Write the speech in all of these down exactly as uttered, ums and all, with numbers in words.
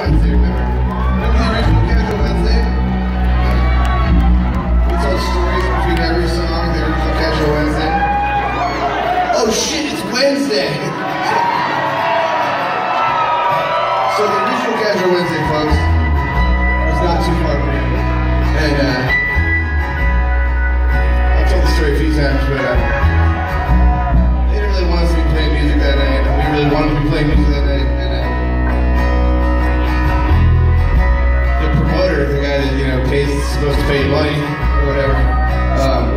Wednesday, remember? Remember the original Casual Wednesday? We tell stories between every song, the original Casual Wednesday. Oh shit, it's Wednesday! So the original Casual Wednesday, folks, was not too far from here. And uh, I've told the story a few times, but uh, they didn't really want us to be playing music that night, and we really wanted to be playing music that night. And uh, the promoter, the guy that, you know, pays, supposed to pay you money or whatever, um,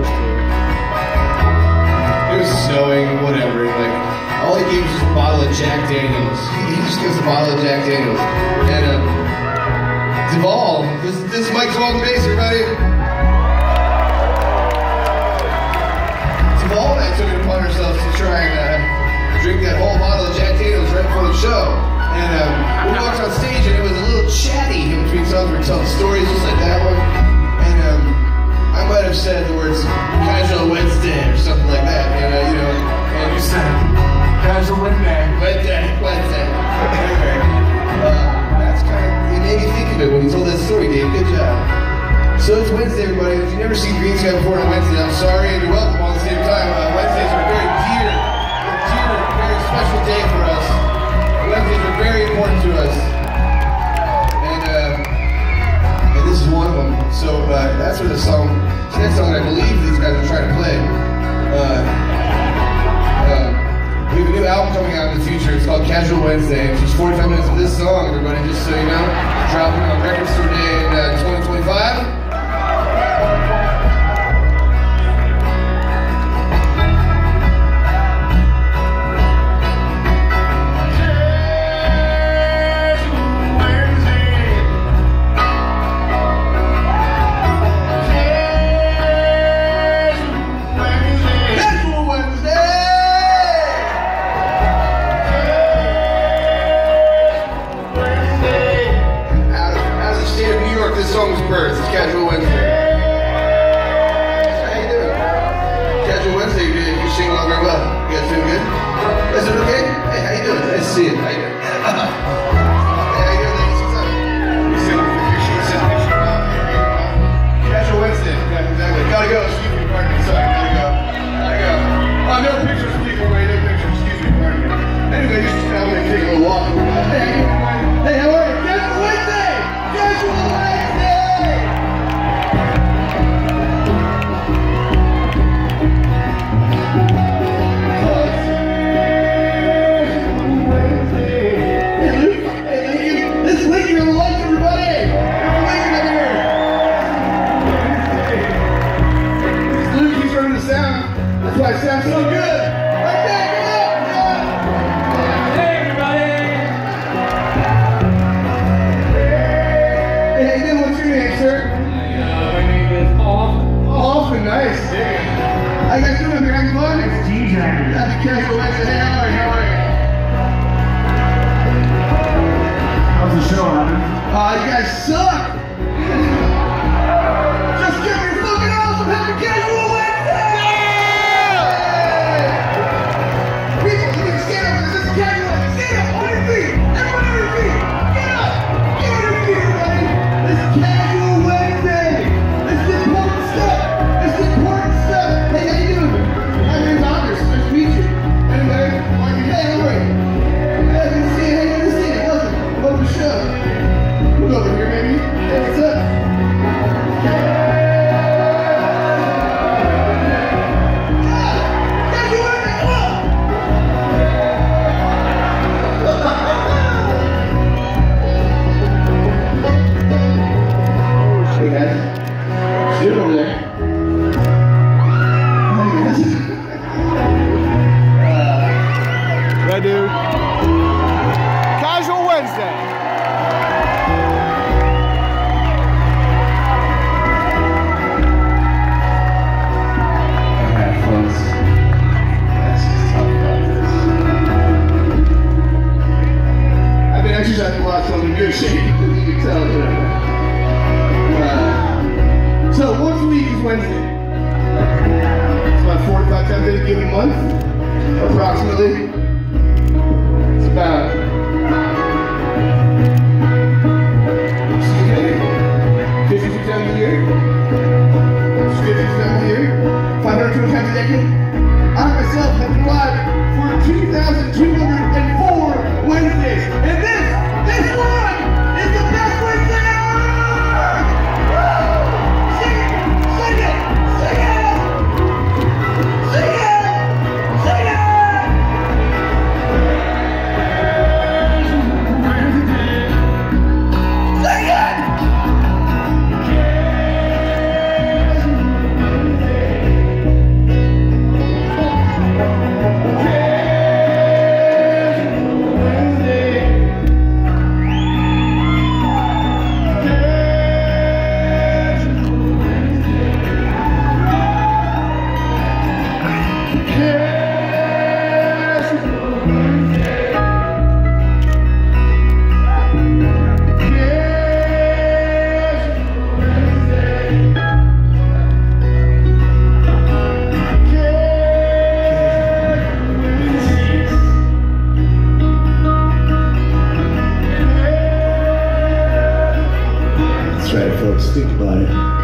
it was snowing, whatever, like, all he gave us was a bottle of Jack Daniels. He, he just gives us a bottle of Jack Daniels. And um, Devol, this, this is Mike Devol on the bass, everybody. Devol and I took it upon ourselves to try and uh, drink that whole bottle of Jack Daniels right before the show. And um, we walked on stage and it was a little chatty in between songs. We were telling stories just like that one. And um, I might have said the words Casual Wednesday or something like that. And uh, you know, and you said Casual Wednesday. Wednesday, Wednesday. Anyway, uh, that's kind of, it made me think of it when you told that story, Dave. Good job. So it's Wednesday, everybody. If you've never seen Greensky before on Wednesday, I'm sorry and you're welcome all at the same time. Uh, Wednesdays are a very dear, dear, very special day for us. Wednesdays are very important to us. And, uh, and this is one of them. So uh, that's what the song, the next song that I believe these guys are trying to play. Uh, uh, we have a new album coming out in the future. It's called Casual Wednesday. It's just forty-five minutes of this song, everybody, just so you know. Dropping on Record Store Day in uh, twenty twenty-five. It's Casual Wednesday. How you doing? Casual Wednesday, you, you sing along very well. You guys doing good? Is it okay? Hey, how you doing? Nice to see you. How you doing? Hey, how you doing, ladies? What's up? You sing a picture, you sing a picture. Casual Wednesday. Yeah, exactly. Gotta go. Excuse me, pardon me. Sorry, gotta go. Gotta go. Oh, no pictures, please. Wait, no pictures. Excuse me, pardon me. Anyway, just I'm gonna take a little walk. Hey, hey, how are you? Casual Wednesday! Casual Wednesday! That's why it sounds so good. Right there, get up, hey, everybody. Hey, how you doing? What's your name, sir? Uh, my name is Hoffman. Hoffman, nice. How you guys doing up here? How's it going? It's D J. Happy Casual Wednesday. Hey, how are you? How are you? How's the show, Albany? Uh, you guys suck. Just give me your fucking awesome Happy Casual Wednesday. Approximately. It's about think about it.